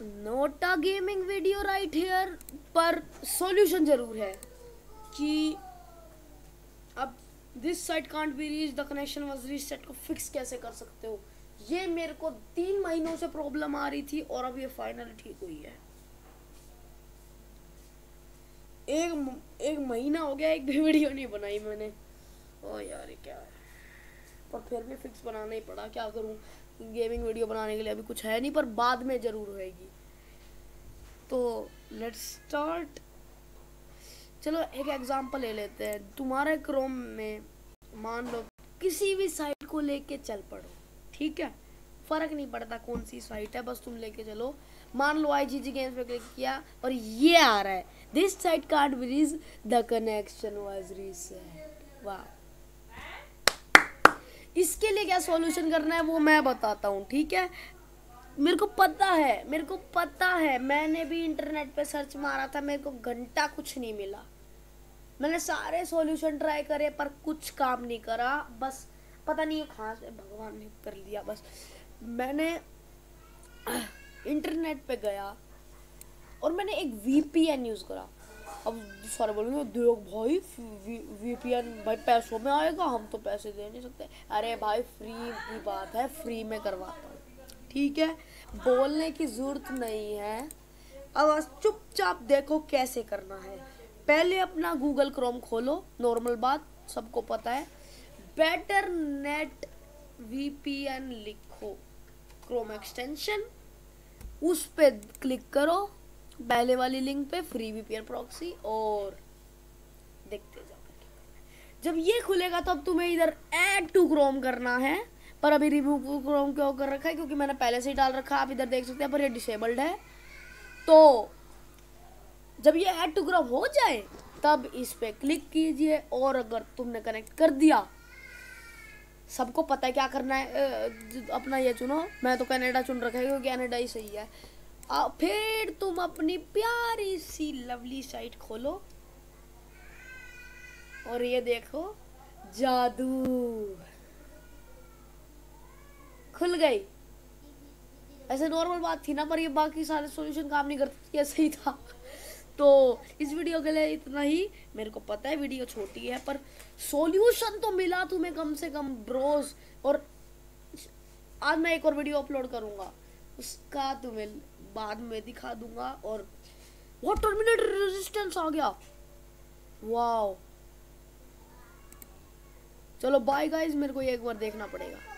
Note a gaming video right here, पर solution जरूर है कि अब this site can't be reach, the connection was reset को फिक्स कैसे कर सकते हो। ये मेरे को 3 महीनों से प्रॉब्लम आ रही थी और अब ये फाइनली ठीक हुई है। एक महीना हो गया, एक भी वीडियो नहीं बनाई मैंने। ओ यार ये क्या है, पर फिर भी फिक्स बनाना ही पड़ा, क्या करूं। गेमिंग वीडियो बनाने के लिए अभी कुछ है नहीं, पर बाद में जरूर होएगी। तो लेट्स स्टार्ट। चलो एक एग्जांपल ले लेते हैं। तुम्हारे क्रोम में मान लो किसी भी साइट को लेके चल पड़ो, ठीक है, फर्क नहीं पड़ता कौन सी साइट है, बस तुम लेके चलो। मान लो IGG गेम्स पे क्लिक किया और ये आ रहा है, this site can't be reach, the connection was reset. वाह, इसके लिए क्या सॉल्यूशन करना है वो मैं बताता हूँ, ठीक है। मेरे को पता है, मैंने भी इंटरनेट पे सर्च मारा था, मेरे को घंटा कुछ नहीं मिला। मैंने सारे सॉल्यूशन ट्राई करे पर कुछ काम नहीं करा। बस पता नहीं कहाँ से भगवान ने कर लिया। बस मैंने इंटरनेट पे गया और मैंने एक VPN यूज करा। अब सारे बोलेंगे देख भाई VPN भाई पैसों में आएगा, हम तो पैसे दे नहीं सकते। अरे भाई फ्री की बात है, फ्री में करवाता हूँ, ठीक है, बोलने की जरूरत नहीं है। अब चुपचाप देखो कैसे करना है। पहले अपना गूगल क्रोम खोलो, नॉर्मल बात सबको पता है। बेटर नेट VPN लिखो, क्रोम एक्सटेंशन, उस पे क्लिक करो, पहले वाली लिंक पे फ्री VPN प्रॉक्सी, और देखते जाओ। जब ये खुलेगा तब तुम्हें इधर ऐड टू क्रोम करना है, पर अभी रिमूव क्रोम क्यों कर रखा है, क्योंकि मैंने पहले से ही डाल रखा है। आप इधर देख सकते हैं पर ये डिसेबल्ड है। तो जब ये ऐड टू क्रोम हो जाए तब इस पे क्लिक कीजिए, और अगर तुमने कनेक्ट कर दिया, सबको पता है क्या करना है, अपना ये चुनो। मैं तो कनाडा चुन रखा है क्योंकि कनाडा ही सही है। फिर तुम अपनी प्यारी सी लवली साइट खोलो और ये देखो जादू, खुल गई। ऐसे नॉर्मल बात थी ना, पर ये बाकी सारे सॉल्यूशन काम नहीं करते, ये सही था। तो इस वीडियो के लिए इतना ही। मेरे को पता है वीडियो छोटी है, पर सॉल्यूशन तो मिला तुम्हें कम से कम ब्रोस। और आज मैं एक और वीडियो अपलोड करूंगा, उसका तुम्हें बाद में दिखा दूंगा। और वो टर्मिनेटर रेजिस्टेंस आ गया, वाओ। चलो बाय गाइस, मेरे को ये एक बार देखना पड़ेगा।